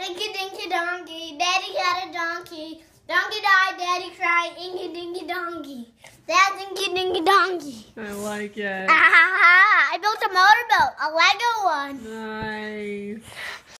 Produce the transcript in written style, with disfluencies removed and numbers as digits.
Inky dinky donkey, daddy had a donkey. Donkey died, daddy cried, inky dinky donkey. That's inky dinky donkey. I like it. I built a motorboat, a Lego one. Nice.